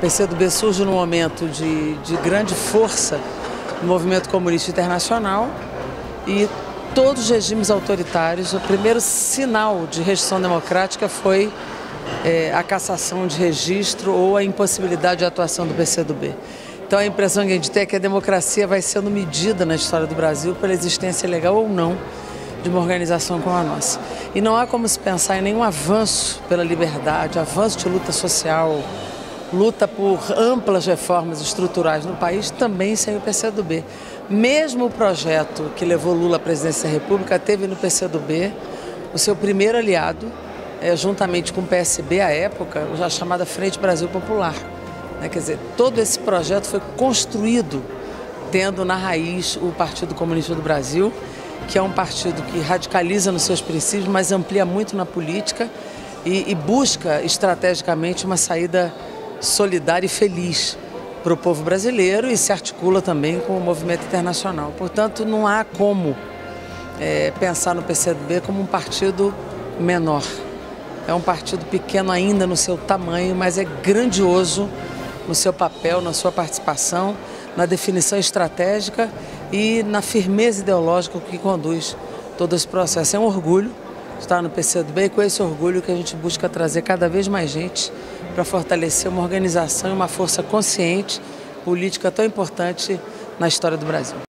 PCdoB surge num momento de grande força no movimento comunista internacional e todos os regimes autoritários, o primeiro sinal de restrição democrática foi a cassação de registro ou a impossibilidade de atuação do PCdoB. Então a impressão que a gente tem é que a democracia vai sendo medida na história do Brasil pela existência legal ou não de uma organização como a nossa. E não há como se pensar em nenhum avanço pela liberdade, avanço de luta social, luta por amplas reformas estruturais no país, também sem o PCdoB. Mesmo o projeto que levou Lula à presidência da República teve no PCdoB o seu primeiro aliado, juntamente com o PSB à época, a chamada Frente Brasil Popular. Quer dizer, todo esse projeto foi construído tendo na raiz o Partido Comunista do Brasil, que é um partido que radicaliza nos seus princípios, mas amplia muito na política e busca estrategicamente uma saída solidária e feliz para o povo brasileiro e se articula também com o movimento internacional. Portanto, não há como pensar no PCdoB como um partido menor. É um partido pequeno ainda no seu tamanho, mas é grandioso no seu papel, na sua participação, na definição estratégica e na firmeza ideológica que conduz todo esse processo. É um orgulho estar no PCdoB e com esse orgulho que a gente busca trazer cada vez mais gente para fortalecer uma organização e uma força consciente política tão importante na história do Brasil.